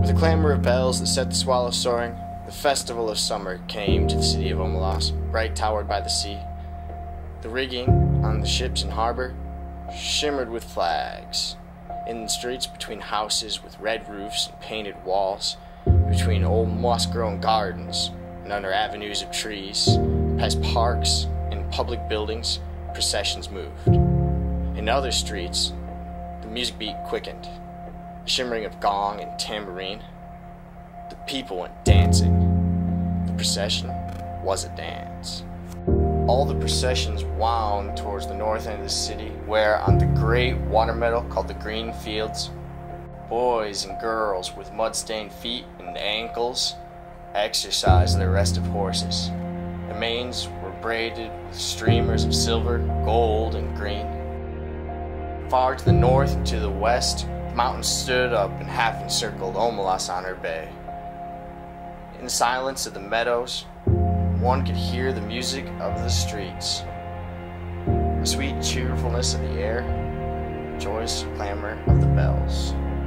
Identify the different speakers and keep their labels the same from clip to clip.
Speaker 1: With a clamor of bells that set the swallows soaring, the festival of summer came to the city of Omelas, bright towered by the sea. The rigging on the ships in harbor shimmered with flags. In the streets between houses with red roofs and painted walls, between old moss-grown gardens and under avenues of trees, past parks and public buildings, processions moved. In other streets, the music beat quickened, the shimmering of gong and tambourine. The people went dancing. The procession was a dance. All the processions wound towards the north end of the city, where on the great water meadow called the Green Fields, boys and girls with mud-stained feet and ankles exercised their restive horses. Their manes were braided with streamers of silver, gold, and green. Far to the north and to the west, the mountains stood up and half encircled Omelas on her bay. In the silence of the meadows, one could hear the music of the streets, the sweet cheerfulness of the air, the joyous clamor of the bells.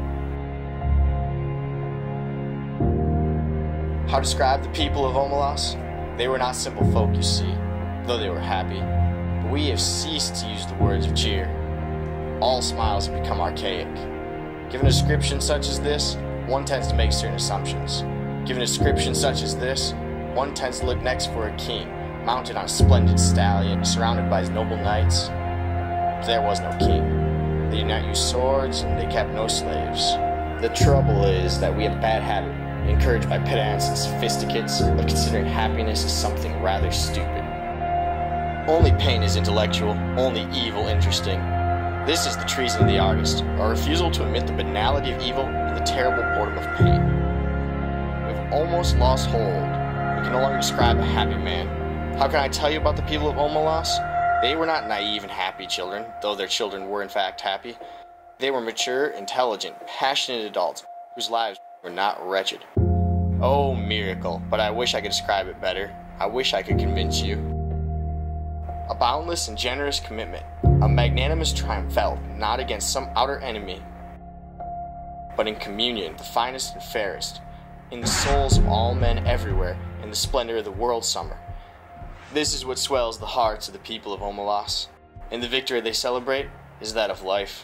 Speaker 1: How to describe the people of Omelas? They were not simple folk, you see, though they were happy. But we have ceased to use the words of cheer. All smiles have become archaic. Given a description such as this, one tends to make certain assumptions. Given a description such as this, one tends to look next for a king, mounted on a splendid stallion, surrounded by his noble knights. But there was no king. They did not use swords, and they kept no slaves. The trouble is that we have a bad habit, encouraged by pedants and sophisticates, of considering happiness as something rather stupid. Only pain is intellectual, only evil interesting. This is the treason of the artist, a refusal to admit the banality of evil and the terrible boredom of pain. We've almost lost hold. We can no longer describe a happy man. How can I tell you about the people of Omelas? They were not naive and happy children, though their children were in fact happy. They were mature, intelligent, passionate adults, whose lives were not wretched. Oh, miracle, but I wish I could describe it better. I wish I could convince you. A boundless and generous commitment, a magnanimous triumph felt not against some outer enemy, but in communion, the finest and fairest, in the souls of all men everywhere, in the splendor of the world summer. This is what swells the hearts of the people of Omelas, and the victory they celebrate is that of life.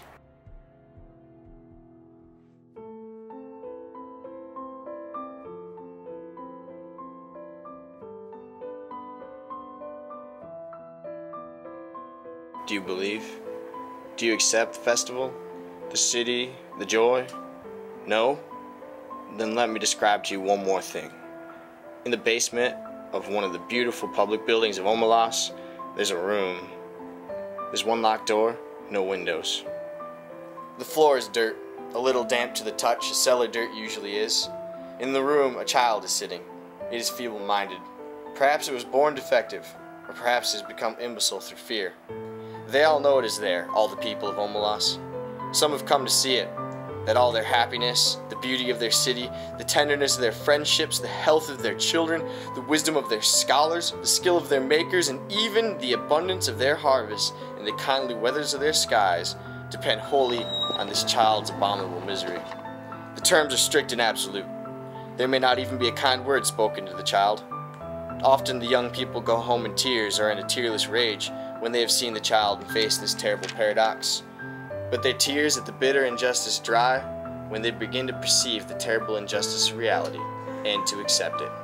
Speaker 1: Do you believe? Do you accept the festival? The city? The joy? No? Then let me describe to you one more thing. In the basement of one of the beautiful public buildings of Omelas, there's a room. There's one locked door, no windows. The floor is dirt, a little damp to the touch, as cellar dirt usually is. In the room, a child is sitting. It is feeble-minded. Perhaps it was born defective, or perhaps it has become imbecile through fear. They all know it is there, all the people of Omelas. Some have come to see it, that all their happiness, the beauty of their city, the tenderness of their friendships, the health of their children, the wisdom of their scholars, the skill of their makers, and even the abundance of their harvests and the kindly weathers of their skies depend wholly on this child's abominable misery. The terms are strict and absolute. There may not even be a kind word spoken to the child. Often the young people go home in tears or in a tearless rage when they have seen the child and face this terrible paradox. But their tears at the bitter injustice dry when they begin to perceive the terrible injustice of reality and to accept it.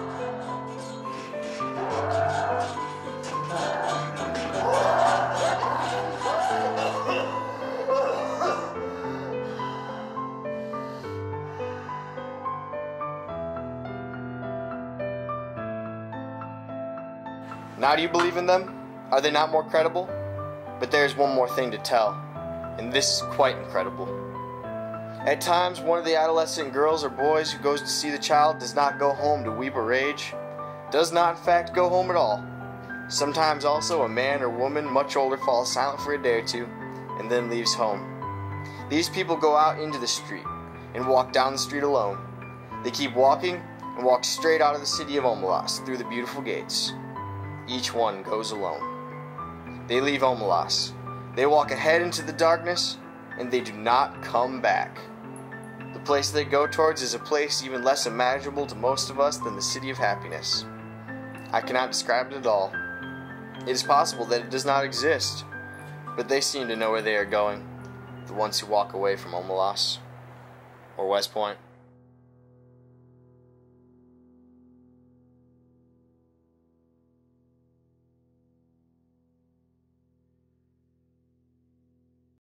Speaker 1: Now do you believe in them? Are they not more credible? But there is one more thing to tell, and this is quite incredible. At times, one of the adolescent girls or boys who goes to see the child does not go home to weep or rage, does not in fact go home at all. Sometimes also a man or woman much older falls silent for a day or two, and then leaves home. These people go out into the street, and walk down the street alone. They keep walking, and walk straight out of the city of Omelas, through the beautiful gates. Each one goes alone. They leave Omelas. They walk ahead into the darkness, and they do not come back. The The place they go towards is a place even less imaginable to most of us than the city of happiness. I cannot describe it at all. It is possible that it does not exist, but they seem to know where they are going, the ones who walk away from Omelas or West Point.